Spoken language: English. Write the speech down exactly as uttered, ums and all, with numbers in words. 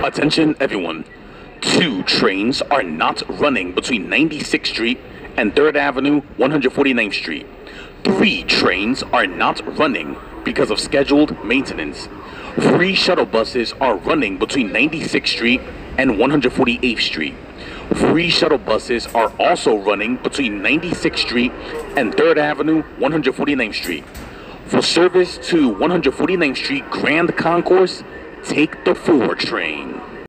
Attention everyone. Two trains are not running between ninety-sixth Street and third Avenue, one hundred forty-ninth Street. Three trains are not running because of scheduled maintenance. Three shuttle buses are running between ninety-sixth Street and one hundred forty-eighth Street. Three shuttle buses are also running between ninety-sixth Street and third Avenue, one hundred forty-ninth Street. For service to one hundred forty-ninth Street Grand Concourse, take the four train.